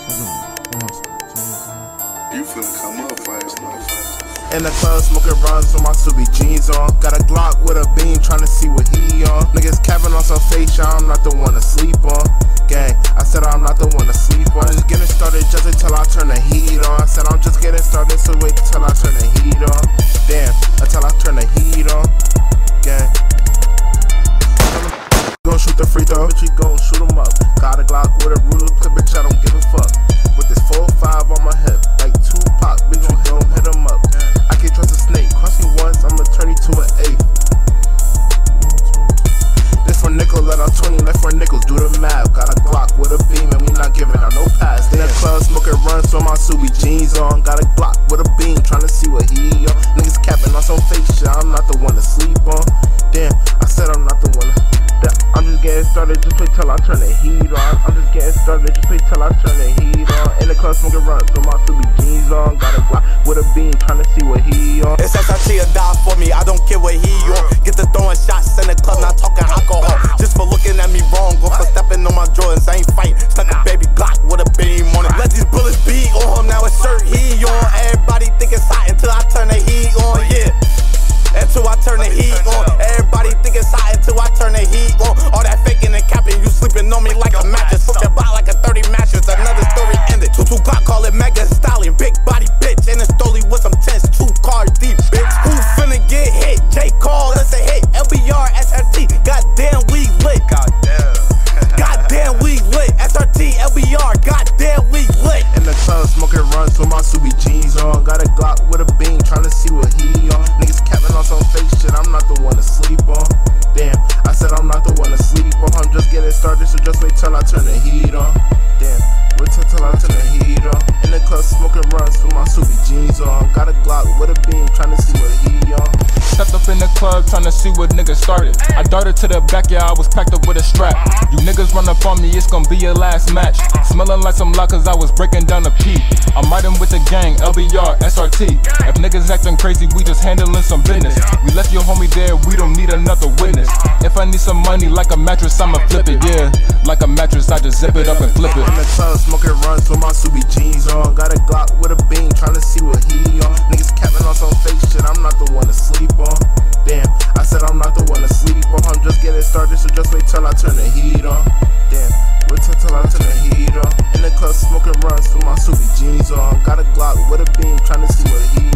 You finna come up fast, motherfucker. In the club, smoking runs with my Subi jeans on. Got a Glock with a beam, tryna see what he on. Niggas capping on some fake shit, I'm not the one to sleep on. Gang, I said I'm not the one to sleep on. Just getting started just until I turn the heat on. I said I'm just getting started, so wait till I turn the heat on. Damn, until I turn the heat on. Gang. Gon' shoot the free throw, bitch, you gon' shoot him up. Got a Glock with a ruler, clip, bitch, I don't give a fuck. With this 4-5 on my hip, like Tupac, bitch, you gon' hit him up. I can't trust a snake, cross me once, I'ma turn you to an 8. This for nickel, let out 20, left for nickels, do the math. Got a Glock with a beam, and we not giving out no pass. In the club, smoking runs with my Subi jeans on. Got a Glock with a beam, tryna see what he on. Niggas capping on some fake shit, I'm not the one to sleep on. Damn, I said I'm not the one to. I'm just getting started, just wait till I turn the heat on. I'm just getting started, just wait till I turn the heat on. In the club smoking runs, so my Subi jeans on. Got a Glock with a beam, tryna see what he on. It's SRT or die for me, I don't care what he on. Get to throwing shots in the club, not talking alcohol. Just for looking at me wrong, or for stepping on my Jordans, I ain't fighting. Stuck a baby Glock with a beam on it. Let these bullets be on him, now it's shirt he on. Everybody think it's hot until I turn the heat on, yeah. Until I turn the heat on. Everybody think it's hot until I turn the heat on. All that faking and capping, you sleeping on me like a mattress. Fuck your body like a 30 mattress, another story ended. 2-2 Glock, call it Mega Stallion. Big body bitch, and a stoley with some tents, 2 cars deep, bitch. Who finna get hit? J. Call, that's a hit. LBR, SRT, goddamn we lit. Goddamn we lit. SRT, LBR, goddamn we lit. In the club smoking runs with my Subi jeans on. Got a Glock with a beam, tryna see what he on. Niggas capping on some fake shit, I'm not the one to sleep on. Damn, I said I'm not the one to sleep on. I'm just getting started, so just wait till I turn the heat on. Damn, wait till I turn the heat on. In the club smoking runs with my Subi jeans on. Got a Glock with a beam, tryna see what he on. Stepped up in the club tryna see what niggas started. I darted to the back, yeah, I was packed up with a strap. You niggas run up on me, it's gonna be your last match. Smelling like some lock cause I was breaking down the P. I'm riding with the gang, LBR, SRT. If niggas acting crazy, we just handling some business. We left your homie there, we don't need another witness. If I need some money like a mattress, I'ma flip it, yeah. Like a mattress, I just zip it up and flip it. In the club smoking runs with my Subi jeans on. Got a Glock with a beam, tryna see what he on. Niggas capping on some fake shit, I'm not the one to sleep on. Damn, I said I'm not the one to sleep on. I'm just getting started, so just wait till I turn the heat on. Damn, wait till I turn the heat on. In the club smoking runs with my Subi jeans on. Got a Glock with a beam, tryna see what he